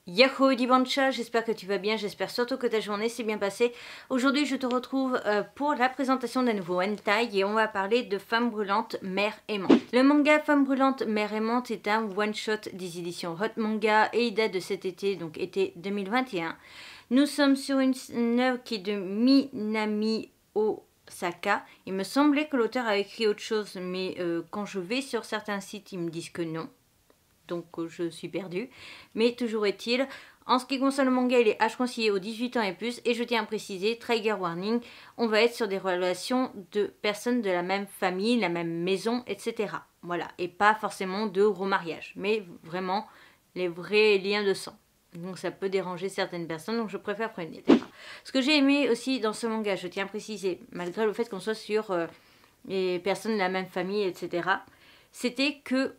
Yahoo Dibancha, j'espère que tu vas bien, j'espère surtout que ta journée s'est bien passée. Aujourd'hui je te retrouve pour la présentation d'un nouveau hentai et on va parler de Femme Brûlante, Mère Aimante. Le manga Femme Brûlante, Mère Aimante est un one-shot des éditions Hot Manga et il date de cet été, donc été 2021. Nous sommes sur une œuvre qui est de Minami Osaka. Il me semblait que l'auteur a écrit autre chose, mais quand je vais sur certains sites, ils me disent que non. Donc je suis perdue. Mais toujours est-il, en ce qui concerne le manga, il est âge conseillé aux 18 ans et plus. Et je tiens à préciser, trigger warning, on va être sur des relations de personnes de la même famille, la même maison, etc. Voilà, et pas forcément de remariage, mais vraiment les vrais liens de sang. Donc ça peut déranger certaines personnes, donc je préfère prévenir. Ce que j'ai aimé aussi dans ce manga, je tiens à préciser, malgré le fait qu'on soit sur les personnes de la même famille, etc., c'était que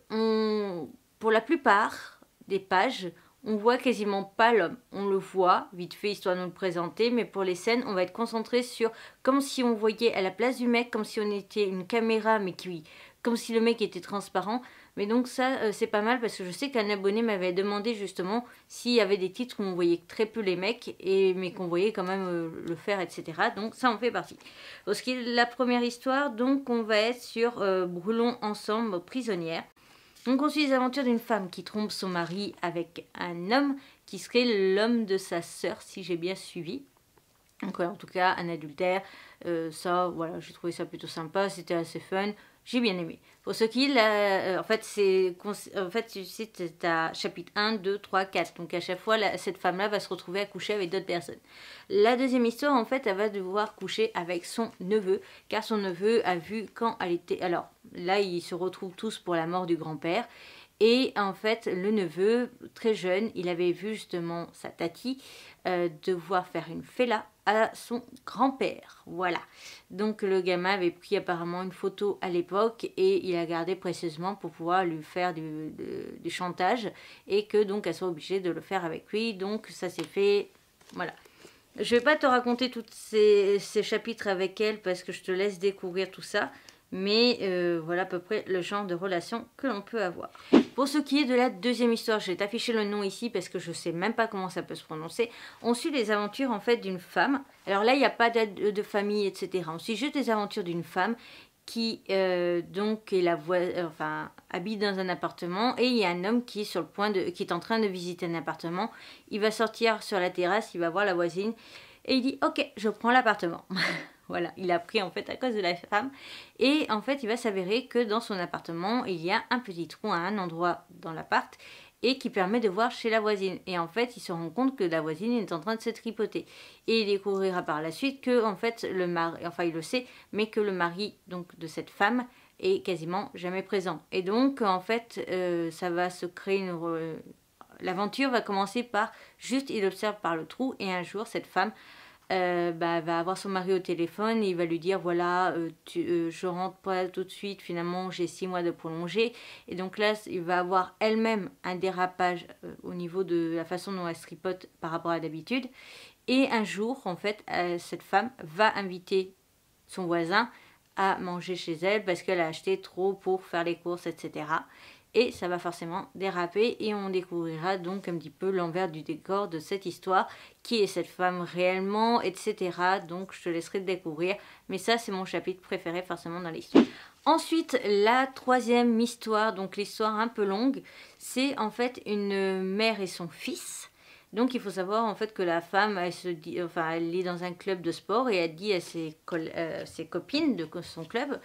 pour la plupart des pages, on voit quasiment pas l'homme. On le voit, vite fait, histoire de nous le présenter, mais pour les scènes, on va être concentré sur, comme si on voyait à la place du mec, comme si on était une caméra, mais comme si le mec était transparent. Mais donc ça, c'est pas mal, parce que je sais qu'un abonné m'avait demandé justement s'il y avait des titres où on voyait très peu les mecs, mais qu'on voyait quand même le faire, etc. Donc ça en fait partie. Pour ce qui est de la première histoire, donc on va être sur Brûlons ensemble, prisonnière. Donc on suit les aventures d'une femme qui trompe son mari avec un homme qui serait l'homme de sa sœur, si j'ai bien suivi. Donc en tout cas un adultère, ça voilà, j'ai trouvé ça plutôt sympa, c'était assez fun, j'ai bien aimé. Pour ce qui est, en fait tu sais, t'as chapitre 1, 2, 3, 4, donc à chaque fois cette femme-là va se retrouver à coucher avec d'autres personnes. La deuxième histoire en fait elle va devoir coucher avec son neveu, car son neveu a vu quand elle était, alors là ils se retrouvent tous pour la mort du grand-père. Et en fait, le neveu, très jeune, il avait vu justement sa tati devoir faire une fella à son grand-père. Voilà. Donc le gamin avait pris apparemment une photo à l'époque et il a gardé précieusement pour pouvoir lui faire du chantage et que donc elle soit obligée de le faire avec lui. Donc ça s'est fait. Voilà. Je vais pas te raconter tous ces chapitres avec elle parce que je te laisse découvrir tout ça. Mais voilà à peu près le genre de relation que l'on peut avoir. Pour ce qui est de la deuxième histoire, je vais t'afficher le nom ici parce que je sais même pas comment ça peut se prononcer. On suit les aventures en fait d'une femme. Alors là, il n'y a pas de famille, etc. On suit juste les aventures d'une femme qui donc est habite dans un appartement et il y a un homme qui est sur le point qui est en train de visiter un appartement. Il va sortir sur la terrasse, il va voir la voisine et il dit ok, je prends l'appartement. Voilà, il a pris en fait à cause de la femme. Et en fait, il va s'avérer que dans son appartement, il y a un petit trou à un endroit dans l'appart et qui permet de voir chez la voisine. Et en fait, il se rend compte que la voisine est en train de se tripoter. Et il découvrira par la suite que en fait, le mari, enfin il le sait, mais que le mari donc de cette femme est quasiment jamais présent. Et donc en fait, ça va se créer l'aventure va commencer par juste il observe par le trou et un jour cette femme va avoir son mari au téléphone et il va lui dire voilà je rentre pas tout de suite, finalement j'ai 6 mois de prolongé. Et donc là il va avoir elle-même un dérapage au niveau de la façon dont elle se tripote par rapport à d'habitude. Et un jour en fait cette femme va inviter son voisin à manger chez elle parce qu'elle a acheté trop pour faire les courses, etc. Et ça va forcément déraper et on découvrira donc un petit peu l'envers du décor de cette histoire, qui est cette femme réellement, etc. Donc je te laisserai le découvrir, mais ça c'est mon chapitre préféré forcément dans l'histoire. Ensuite, la troisième histoire, donc l'histoire un peu longue, c'est en fait une mère et son fils. Donc il faut savoir en fait que la femme, elle est dans un club de sport et elle dit à ses copines de son club,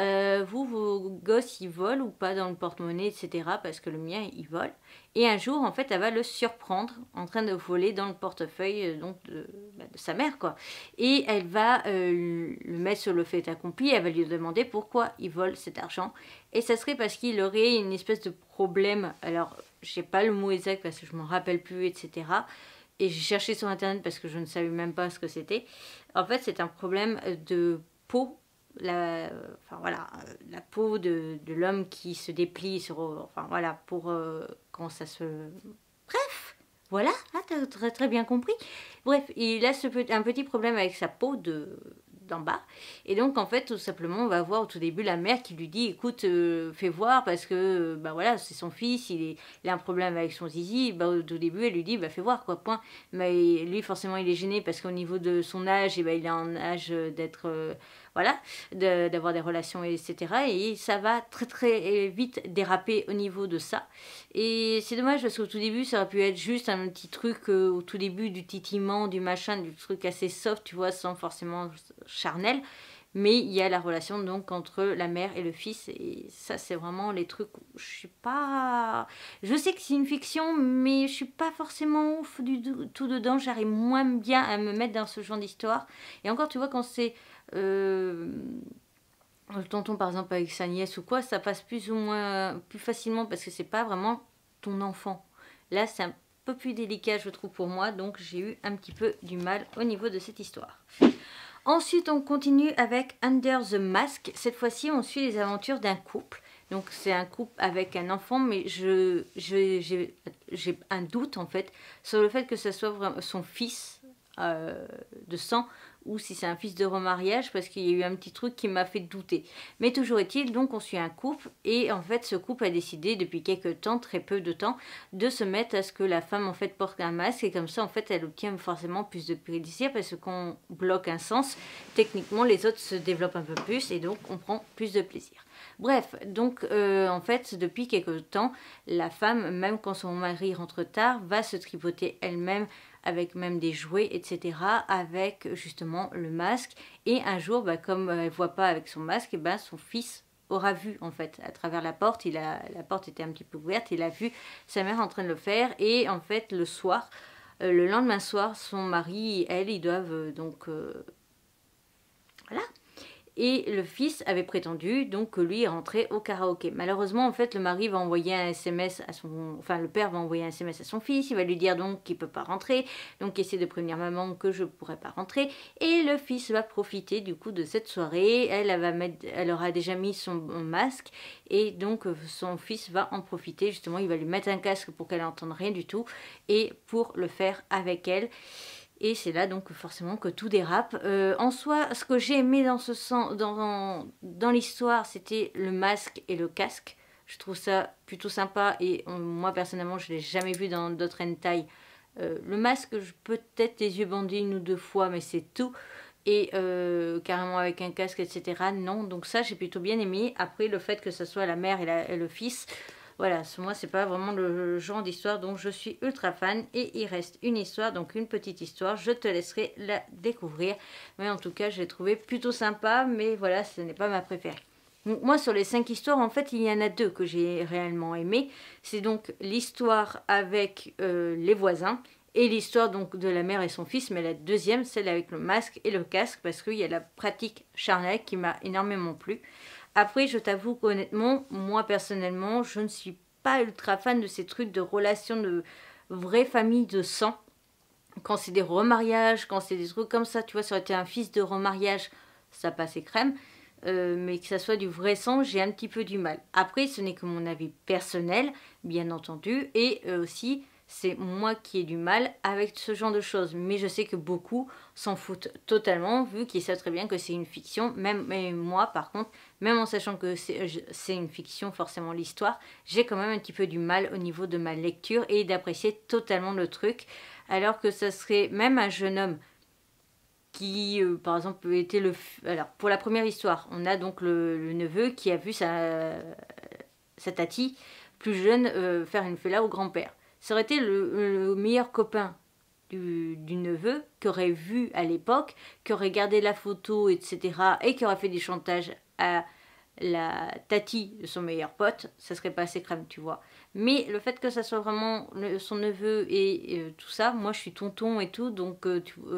vos gosses ils volent ou pas dans le porte-monnaie, etc. parce que le mien il vole. Et un jour en fait elle va le surprendre en train de voler dans le portefeuille de sa mère quoi. Et elle va le mettre sur le fait accompli, elle va lui demander pourquoi il vole cet argent. Et ça serait parce qu'il aurait une espèce de problème, alors je sais pas le mot exact parce que je m'en rappelle plus, etc. Et j'ai cherché sur internet parce que je ne savais même pas ce que c'était. En fait c'est un problème de peau, la peau de l'homme qui se déplie pour quand ça se... Bref, voilà, tu as très bien compris. Bref, il a un petit problème avec sa peau d'en bas. Et donc en fait tout simplement on va voir au tout début la mère qui lui dit écoute fais voir parce que bah voilà c'est son fils, il a un problème avec son zizi. Bah, au tout début elle lui dit bah fais voir quoi point. Mais lui forcément il est gêné parce qu'au niveau de son âge et bah, il est en âge d'être voilà d'avoir des relations etc. Et ça va très vite déraper au niveau de ça. Et c'est dommage parce qu'au tout début ça aurait pu être juste un petit truc au tout début du titillement, du machin, du truc assez soft tu vois sans forcément charnel, mais il y a la relation donc entre la mère et le fils et ça c'est vraiment les trucs où je suis pas, je sais que c'est une fiction mais je suis pas forcément ouf du tout dedans, j'arrive moins bien à me mettre dans ce genre d'histoire. Et encore tu vois quand c'est le tonton par exemple avec sa nièce ou quoi, ça passe plus ou moins plus facilement parce que c'est pas vraiment ton enfant. Là c'est un peu plus délicat je trouve pour moi, donc j'ai eu un petit peu du mal au niveau de cette histoire. Ensuite, on continue avec Under the Mask. Cette fois-ci, on suit les aventures d'un couple. Donc, c'est un couple avec un enfant, mais j'ai un doute, en fait, sur le fait que ce soit vraiment son fils de sang ou si c'est un fils de remariage, parce qu'il y a eu un petit truc qui m'a fait douter. Mais toujours est-il, donc, on suit un couple, et en fait, ce couple a décidé, depuis quelques temps, très peu de temps, de se mettre à ce que la femme, en fait, porte un masque, et comme ça, en fait, elle obtient forcément plus de plaisir, parce que quand on bloque un sens, techniquement, les autres se développent un peu plus, et donc, on prend plus de plaisir. Bref, donc, en fait, depuis quelques temps, la femme, même quand son mari rentre tard, va se tripoter elle-même, avec même des jouets, etc., avec justement le masque. Et un jour, bah, comme elle ne voit pas avec son masque, et ben, son fils aura vu en fait à travers la porte, la porte était un petit peu ouverte, il a vu sa mère en train de le faire. Et en fait le soir, le lendemain soir, son mari et elle, ils doivent donc voilà. Et le fils avait prétendu donc que lui est rentré au karaoké. Malheureusement, en fait, le mari va envoyer un SMS à son... Enfin, le père va envoyer un SMS à son fils. Il va lui dire donc qu'il ne peut pas rentrer. Donc, essaie de prévenir maman que je ne pourrai pas rentrer. Et le fils va profiter du coup de cette soirée. Elle aura déjà mis son masque. Et donc, son fils va en profiter. Justement, il va lui mettre un casque pour qu'elle n'entende rien du tout. Et pour le faire avec elle. Et c'est là donc forcément que tout dérape. En soi, ce que j'ai aimé dans ce sens, dans l'histoire, c'était le masque et le casque. Je trouve ça plutôt sympa et moi personnellement je ne l'ai jamais vu dans d'autres hentai. Le masque, peut-être les yeux bandés une ou deux fois, mais c'est tout. Et carrément avec un casque, etc. Non, donc ça j'ai plutôt bien aimé. Après le fait que ce soit la mère et le fils... Voilà, moi c'est pas vraiment le genre d'histoire dont je suis ultra fan. Et il reste une histoire, donc une petite histoire, je te laisserai la découvrir. Mais en tout cas je l'ai trouvé plutôt sympa, mais voilà, ce n'est pas ma préférée. Donc, moi sur les 5 histoires, en fait il y en a 2 que j'ai réellement aimé. C'est donc l'histoire avec les voisins. Et l'histoire donc de la mère et son fils, mais la deuxième, celle avec le masque et le casque, parce qu'il y a la pratique charnelle qui m'a énormément plu. Après, je t'avoue qu'honnêtement, moi personnellement, je ne suis pas ultra fan de ces trucs de relations de vraie famille de sang. Quand c'est des remariages, quand c'est des trucs comme ça, tu vois, ça aurait été un fils de remariage, ça passait crème. Mais que ça soit du vrai sang, j'ai un petit peu du mal. Après, ce n'est que mon avis personnel, bien entendu, et aussi... c'est moi qui ai du mal avec ce genre de choses. Mais je sais que beaucoup s'en foutent totalement, vu qu'ils savent très bien que c'est une fiction. Même moi, par contre, même en sachant que c'est une fiction, forcément l'histoire, j'ai quand même un petit peu du mal au niveau de ma lecture et d'apprécier totalement le truc. Alors que ça serait même un jeune homme qui, par exemple, était le... Alors, pour la première histoire, on a donc le neveu qui a vu sa tati plus jeune faire une fella au grand-père. Ça aurait été le meilleur copain du neveu, qui aurait vu à l'époque, qui aurait gardé la photo, etc. et qui aurait fait des chantages à la tati de son meilleur pote, ça serait pas assez crème, tu vois. Mais le fait que ça soit vraiment son neveu et tout ça, moi je suis tonton et tout, donc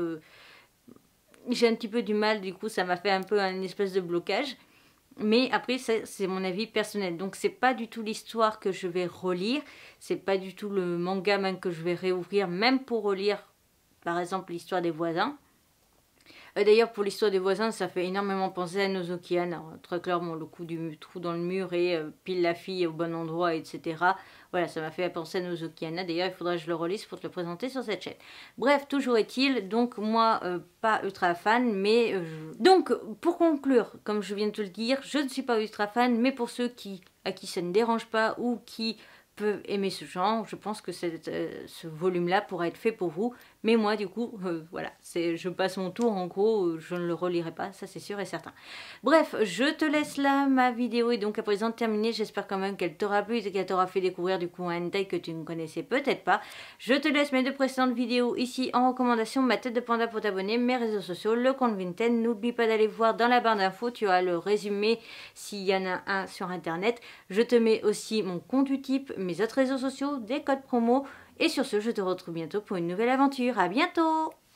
j'ai un petit peu du mal, du coup ça m'a fait un peu un espèce de blocage. Mais après, c'est mon avis personnel. Donc, c'est pas du tout l'histoire que je vais relire. C'est pas du tout le manga même que je vais réouvrir, même pour relire, par exemple, l'histoire des voisins. D'ailleurs, pour l'histoire des voisins, ça fait énormément penser à Nozokian. Alors, très clairement, le coup du trou dans le mur et pile la fille au bon endroit, etc. Voilà, ça m'a fait penser à Nozokiana. D'ailleurs, il faudrait que je le relise pour te le présenter sur cette chaîne. Bref, toujours est-il, donc moi, pas ultra fan, mais... Donc, pour conclure, comme je viens de te le dire, je ne suis pas ultra fan, mais pour ceux à qui ça ne dérange pas ou qui peuvent aimer ce genre, je pense que ce volume-là pourra être fait pour vous. Mais moi, du coup, voilà, je passe mon tour, en gros, je ne le relirai pas, ça c'est sûr et certain. Bref, je te laisse là, ma vidéo est donc à présent terminée. J'espère quand même qu'elle t'aura plu et qu'elle t'aura fait découvrir du coup un hentai que tu ne connaissais peut-être pas. Je te laisse mes deux précédentes vidéos ici en recommandation, ma tête de panda pour t'abonner, mes réseaux sociaux, le compte Vinted. N'oublie pas d'aller voir dans la barre d'infos, tu as le résumé s'il y en a un sur internet. Je te mets aussi mon compte Utip, mes autres réseaux sociaux, des codes promo. Et sur ce, je te retrouve bientôt pour une nouvelle aventure. À bientôt!